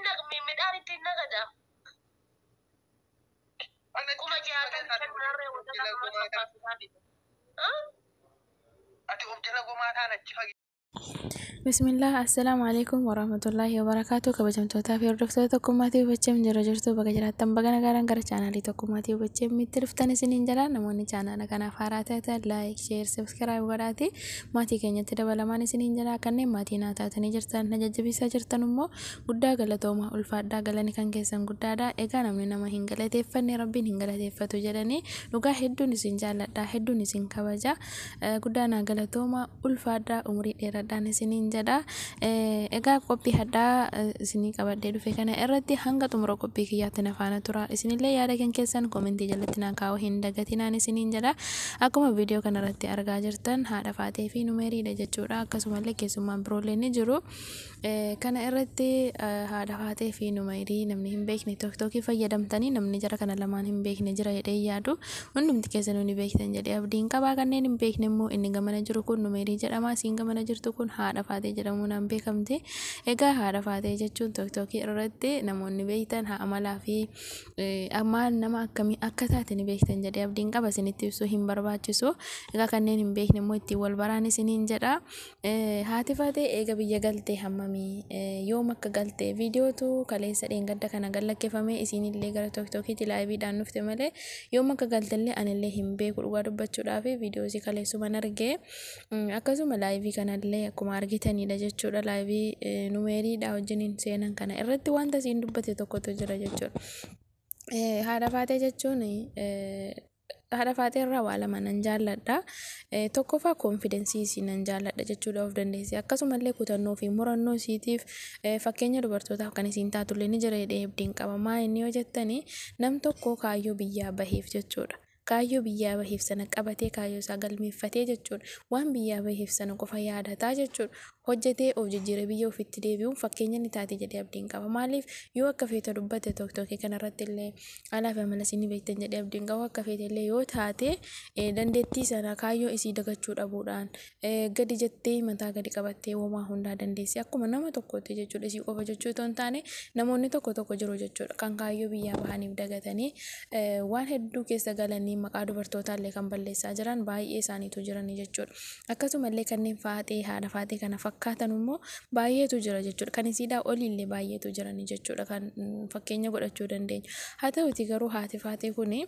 midhaan ittiin nagada. Kuma jaatan shanarree wata nama sabbaasisaa. Ati of jala gomaataan achi fagi. Bismillah, assalamu alaikum warahmatullahi wabarakatuh. Kabajamtoota fi hordoftoota tokkummaatiif bachee jira jirtu baga jiraattan baga nagaan gara chaanaalii tokkummaatiif bachee mitti dhuftan isiniin jala namoonni chaanaala kanaaf haaraa taatan like, share, subscribe godhaati maatii keenyatti dabalamaan isiniin jala kanneen maatii naa taatanii jirtan na jajjabeessaa jirtan immoo guddaa galatooma ulfaadhaa galanii kan keessan guddaadha. Egaa namni nama hin galateeffanne rabbiin hin galateeffatu jedhanii dhugaa hedduun isin jaalladha hedduun isin kabaja guddaa naa galatooma ulfaadhaa umurii dheeraadhaan isiniin jala egaa qophii haddaa isinii qabadhee dhufe kana irratti hanga xumura qophii kiyyaatti na faana tura isinillee yaada keessan komentii jalatti naa kaa'uu hin dagatinaan isiniin jala akkuma viidiyoo kana irratti argaa jirtan haadha faatee fi numeeriidha jechuudha akkasumallee keessummaan biroollee ni jiru kana irratti haadha faatee fi numeerii namni hin beekne tokkokkii fayyadamtanii namni jara kana lamaan hin beekne jira jedhee yaadu hundumti keessanuu ni beektan jedhee abdiin qabaa kanneen hin beekne immoo inni gamana jiru kun numeerii jedhama siin gamana jirtu kun haadha faatee jedhamuudhaan beekamte. Egaa haadha faatee jechuun tokkokkii irratti namoonni beektan haa amalaa fi ammaan nama akkamii akka taate ni beektan jedhee abdiin qaba isinitti ibsuu hin barbaachisu. Egaa kanneen hin beekne immoo ittiin wal baraan isiniin jedha. Haati faatee eega biyya galtee hammamii yoom akka galtee viidiyootu kaleessa dheengadda kana gallakkifame isinillee gara tokkokkiitti laayiviidhaan dhufte malee yoom akka galtellee anillee hin beeku dhugaa dubbachuudhaaf viidiyoosii kaleessuman argee akkasuma laayivii kanallee akkuma argitanidha jechuudha laayivii numeeriidha wajjiniin seenan kana irratti wanta isiin dubbate tokkotu jira jechuudha. Haadha faatee jechuun haadha faatee irraa waa lama nan jaalladha. Tokkoffaa koonfidensii isii nan jaalladha jechuudha of dandeessi. Akkasumallee kutannoo fi murannoo isiitiif fakkeenya dubartootaaf kan isiin taatullee ni jira jedhee abdiin qaba. Maa inni yoo jettani nam tokko kaayyoo biyyaa baheef jechuudha. Kaayyoo biyyaa baheef sana qabatee kaayyoo isaa galmeeffatee jechuudha. Waan biyyaa baheef sana qofa yaadataa jechuudha. Hojjetee of jijjiiree biyya ofitti deebi'uun fakkeenya ni taate jedhee abdiin qaba. Maaliif yoo akka feete dubbate tokkokkee kanarratti illee alaa fi amala isin beektan jedhee abdiin qaba. Akka feete illee yoo taate dandeettii sana kaayyoo isii dagachuu dhabuudhaan gadi jettee mataa gadi qabattee homaa hundaa dandeessi. Akkuma nama tokkotti jechuudha isii qofa jechuu otoo hin taane namoonni tokko jiru jechuudha. Kan kaayyoo biyyaa bahaniif dagatanii waan hedduu keessa galanii maqaa dubartootaallee kan balleessaa jiran baay'ee isaaniitu jiranii jechuudha. Akkasumallee kanneen faatee haadha faatee kana fakkaatan immoo baay'eetu jira jechuudha. Kan isiidhaa oliillee baay'eetu jiranii jechuudha. Kan fakkeenya godhachuu dandeenya. Haa ta'uti garuu haati faatee kuni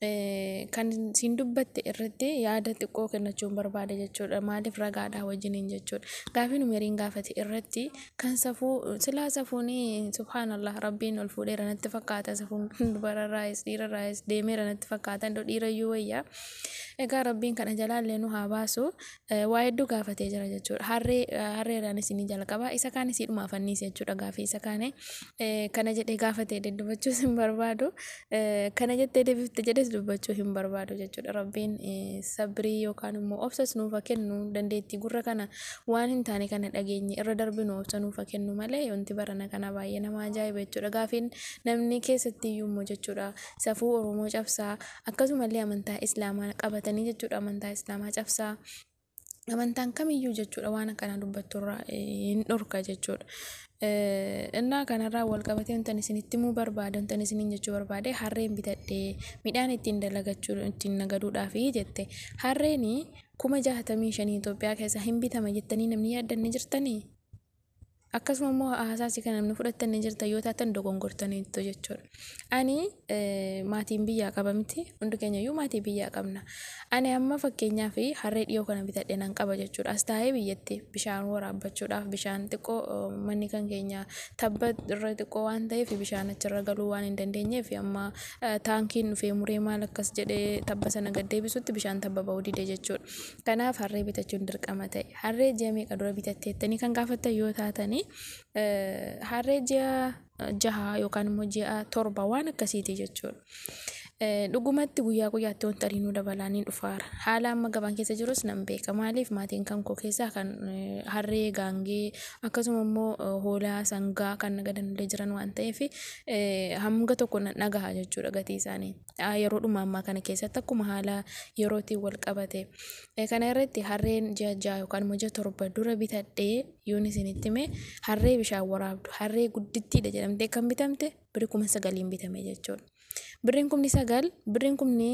kan siin dubbatte irratti yaada xiqqoo kennachuun barbaada jechuudha. Maaliif ragaadhaa wajjiniin jechuudha. Gaafii numeriin gaafate irratti kan safuu silaa safuuni subhaanallah rabbiin ol fuudheera natti fakkaata safuun dubararraayis dhiirarraayis deemeera natti fakkaata dhiirayyuu wayyaa. Egaa rabbiin kana jalaallee nu haa baasu waa hedduu gaafatee jira jechuudha. Harreedhaan isinii jalqaba isa kaan isiidhuma afanniis jechuudha gaafii isa kaane kana jedhee gaafatee deddubachuus hin barbaadu kana jettee deebifte jedhes dubbachuu hin barbaadu jechuudha. Rabbiin sabrii yookaan immoo obsas nuuf kennu dandeettii gurra kana waan hin taane kana dhageenye irra darbinu obsa nuuf kennu malee wanti barana kana baay'ee nama ajaa'iba jechuudha. Gaafiin namni keessatti iyyuu immoo jechuudha safuu Oromoo cabsaa akkasumallee amantaa islaamaa qabatanii jechuudha amantaa islaamaa cabsaa. Amantaan kamiyyuu jechuudha waan akkana dubbatturraa hin dhorka jechuudha. Innaa kanarraa wal qabatee wantan isinitti himuu barbaada wantan isiniin jechuu barbaade harreen bitadhee midhaan ittiin dalagachuu ittiin nagaduudhaaf jette harreen 65,000 Itoophiyaa keessa hin bitama jettanii namni yaaddanne jirtanii. Akkasuma immoo haasaasi kan namni fudhatanii jirtan yoo taatan dogongortaniitu jechuudha. Ani maatiin biyyaa qaba miti hundi keenya iyyuu maatii biyyaa qabna. Ani amma fakkeenyaaf harree dhiyoo kana bitadhee nan qaba jechuudha. As taa'ee biyyatti bishaan waraabbachuudhaaf bishaan xiqqoo manni kan keenya tabba irra xiqqoo waan ta'eef bishaan achirra galuu waan hin dandeenyeef amma taankiin dhufee muree maal akkas jedhee tabba sana gad deebisutti bishaan tabba ba'uu dide jechuudha. Kanaaf harree bitachuun dirqama ta'e. Harree ji'a meeqa dura bitatteettanii kan gaafattan yoo taatanii harree ji'a 6 yookaan immoo ji'a 7 waan akkasiiti jechuudha. dhugumatti guyyaa guyyaatti wanta ariinuu dabalanii dhufaara. Haala amma gabaan keessa jirus nan beeka. Maaliif maatiin kan koo keessaa kan harree, gaangee akkasuma immoo hoolaa, sangaa kan nagadanillee jiran waan ta'eef hanga tokko nan dhagaha jechuudha gatii isaanii. Yeroodhuma ammaa kana keessatti akkuma haala yerootiin wal qabate. Kana irratti harreen ji'a 6 yookaan immoo ji'a 7 dura bitadhee yoon isinitti hime harree bishaan waraabdu harree guddittiidha jedhamtee kan bitamte birrii 9,000 bitame jechuudha. Birriin 9,000 birriin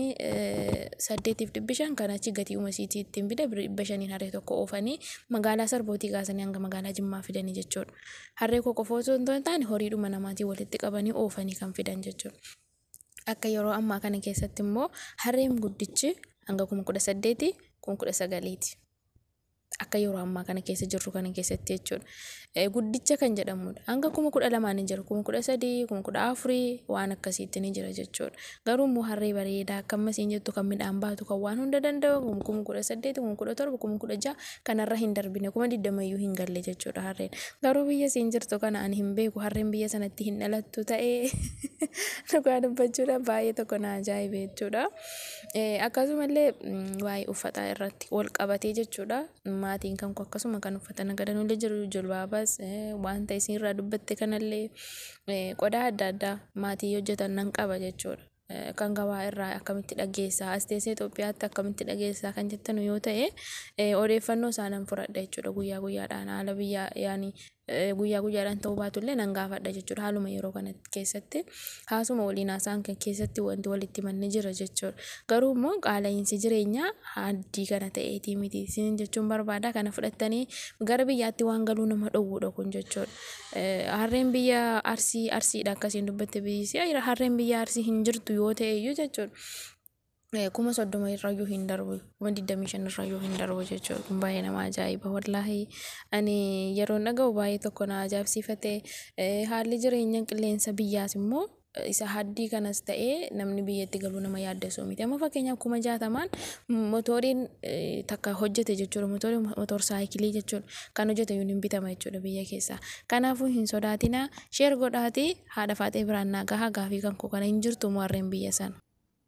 8,500 kan achi gatii uumasiitii ittiin bida 500 harree tokko oofanii magaalaa Sarbootii kaasanii hanga magaalaa Jimmaa fidanii jechuudha. Harree koo qofa osoo hin taane horiidhuma namaatiin walitti qabanii oofanii kan fidan jechuudha. Akka yeroo ammaa kana keessatti immoo harreen guddichi hanga 18,000 19,000 akka yeroo ammaa kana keessa jirru kana keessatti jechuudha. Guddicha kan jedhamudha. Hanga 12,000 ni jira. 13,000 14,000 waan akkasiitti ni jira jechuudha. Garuu immoo harree bareedaa akka ammasiin jettu kan midhaan baatu kan waan hunda danda'u 18,000 17,000 16,000 kanarra hin darbine 20,000 hin galle jechuudha harreen. Garuu biyya siin jirtu kana ani hin beeku harreen biyya sanatti hin dhalattu ta'ee dhugaa dubbachuudha baay'ee tokko na ajaa'ibe jechuudha. Akkasumallee waa'ee uffataa irratti wal qabatee jechuudha. Maatiin kan akkasuma kan uffatan nagadanillee jiru jilbaabas wanta isinirraa dubbatte kanallee qodaa adda addaa maatii hojjetan nan qaba jechuudha. Kan gabaa irraa akkamitti dhageessaa as teessee Itoophiyaatti akkamitti dhageessaa kan jettan yoo ta'e odeeffannoo isaanan fudhadha jechuudha guyyaa guyyaadhaan haala biyyaa yaani guyyaa guyyaadhaan ta'uu baatullee nan gaafadha jechuudha haaluma yeroo kana keessatti haasuma waliin haasaan kan keessatti wanti walitti manni jira jechuudha. Garuu immoo qaala'insi jireenyaa haddii kana ta'eetii miti isin jechuun barbaada kana fudhattanii gara biyyaatti waan galuu nama dhowwudha kun jechuudha. Harreen biyya Arsiidha akkasiin dubbatte biyyi harreen biyya Arsii hin jirtu yoo ta'e iyyuu jechuudha. 30,000 irrayyuu hin darbu 25 irrayyuu hin darbu jechuudha. Kun baay'ee nama ajaa'iba wallaahi ani yeroo dhaga'u baay'ee tokko na ajaa'ibsiifate. Haalli jireenya qilleensa biyyaas immoo isa haddii kanas ta'ee namni biyyatti galuu nama yaaddessu miti. Amma fakkeenyaaf 60,000 motoriin takka hojjete jechuudha. Motor saayikilii jechuudha. Kan hojjete yoo hin bitama jechuudha biyya keessaa. Kanaafuu hin sodaatina sheer godhaati haadha faatee biraan naa gahaa gaafii kan koo kana hin jirtu moo harreen biyya sana.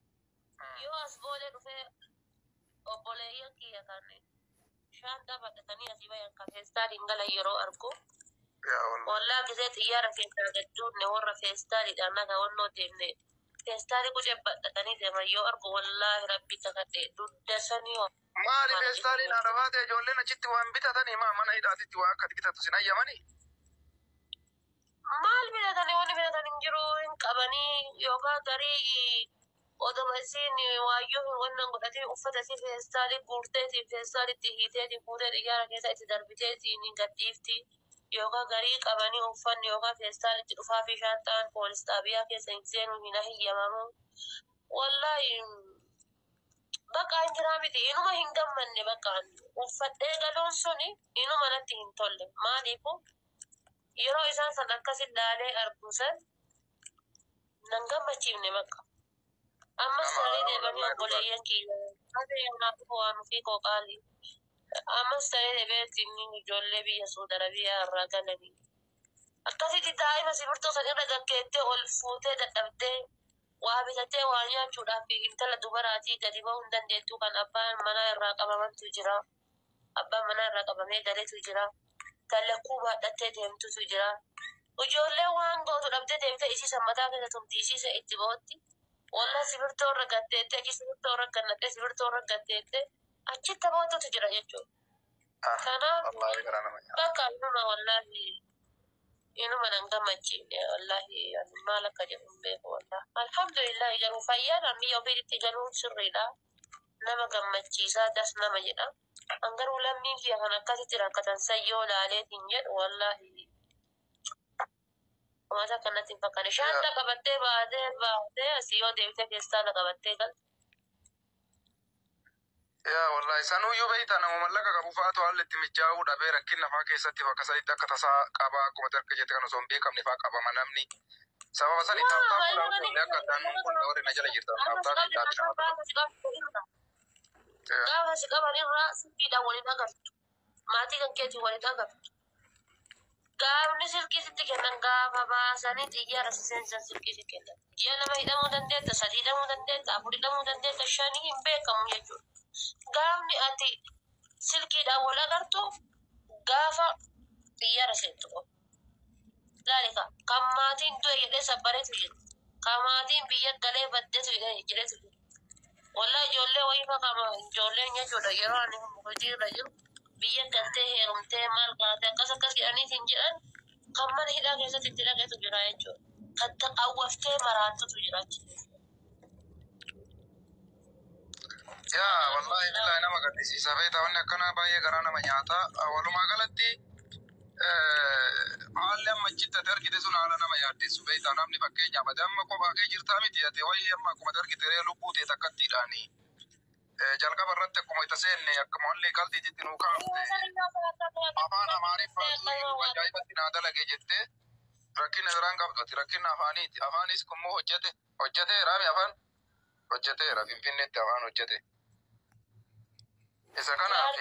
Shanta bakatanii asii bayan kan feestaaliin gala yeroo argu. Wallaa gisee xiyyaara keessaa gadduunne warra feestaaliidhaan naga wannoo deemne. Feestaalii qucee badhatanii deeman yoo argu wallaahi rabbi kakadhe dudda sanii oo. Maali feestaaliin haadha baatee ijoolleen achitti waan bitatanii mana hidhaatitti waan akka bitatu sin ayyamanii? Maal bitatanii wanni bitatan hin jiru hin qabanii yookaan garii oduma isiin waayyoo wannan godhatee uffata isii feestaalii guurteetiin feestaalitti hiiteetiin fuutee xiyyaara keessa itti darbiteetiin hin gadhiifti yookaan garii qabanii uffanni yookaan feestaalitti dhufaa fi shaantaan poolis xaabiyaa keessa hin seenuu hin hayyamamu. Wallaahi bakka hin jiraa miti inuma hin gammanne bakka uffadhee galuun suni inuma natti hin tolle maaliifu yeroo isaan san akkasin laalee arguusan nan gammachiifne bakka. Ammas ta'ee deebanii obboleeyyan kiyya. Haati yoonaaf waan fi qooqaali. Ammas ta'ee deebiin ijoollee biyya Suudi Arabiyaa irraa galanii. Akkasitti daa'ima sibiirtuu san irra gaggeettee ol fuutee dadhabdee waa bitattee waa nyaachuudhaaf intala dubaraatii gadi ba'uu hin dandeettu kan abbaan manaa irraa qabamantu jira. Abbaan manaa irraa qabamee galeetu jira. Kan lakkuu baadhattee deemtutu jira. Ijoollee waan gootu dhabdee deemtee isii sammataa keessa tumti isii itti ba'otti. Walla sibiirtuu irra gatteette achi sibiirtuu irra gannadhee sibiirtuu irra gatteette achitti bootutu jira jechuudha. Kanaaf bakka inuma wallaahi inuma nan gammachiifne wallaahi maal akka jedhu hin beeku wallaahi. Alhamdulillah garuu fayyaan biyya ofiitti galuun sirriidha. Nama gammachiisaa das nama jedha. Angaruu lammiin kiyya kan akkasitti rakkatan sayyoo laaleetiin jedhu wallaahi. Wanta kanatti hin fakkaanne shaanta qabattee baatee asii yoo deemtee feestaala qabattee galte. Yaa wallahi sanuyyuu beektaa nama mallaqa qabu fa'aatu haalli itti mijaa'uu dhabee rakkina fa'aa keessatti bakka sadiitti akka tasaa qabaa akkuma tarka jette kan osoo hin beekamne fa'aa qabama namni. Sababa sanii taaptaa fuudhaa akka daannuun kun warri na jala jirtan taaptaa fi daadhi nama. Gaafa si qaban irraa siffiidhaan waliin agartu. Maatii kan keetiin waliin agartu. Gaafni silkii sitti kennan gaafa baasanii xiyyaara seensan silkii sitti kennan. Ji'a lama hidhamuu dandeetta, 3 hidhamuu dandeetta, 4 hidhamuu dandeetta, 5 hin beekamu jechuudha. Gaafni ati silkiidhaan wal agartu gaafa xiyyaara seentu qofa. Zaalika kan maatiin du'e jedhee sabbareetu jira. Kan maatiin biyya galee baddeetu jedhetu jira. Wallahi ijoollee wayii fakkaama ijoolleen jechuudha yeroo ani hojii irra jiru biyya galtee heerumtee maal kaatee akkas jedhaniitiin jedhan kan mana hidhaa keessatti itti dhaqeetu jira jechuudha. Kan xaqqawwaftee maraattutu jira jechuudha. Yaa wallahi billahi nama gaddisiisa beektaa wanni akkanaa baay'ee garaa nama nyaata. Walumaa galatti haalli amma achitti ati argite sun haala nama yaaddeessu beektaa namni fakkeenyaaf ati amma kophaa kee jirtaa miti ati wayii amma akkuma ati argite lubbuu ta'e takkattiidhaani. Jalqaba irratti akkuma itti seenne akkuma wallee qaltiititti nuu kaafte afaan amaariffaa ajaa'ibatti naa dalage jettee rakkina biraan qabdu ati rakkina afaaniiti. Afaanis kummoo hojjeteera afaan hojjeteera Finfinneetti afaan hojjete. Isa kanaaf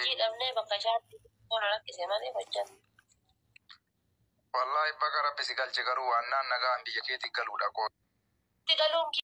wallahi bakka rabbi si galche garuu waan nagaan biyya keetti galuudha.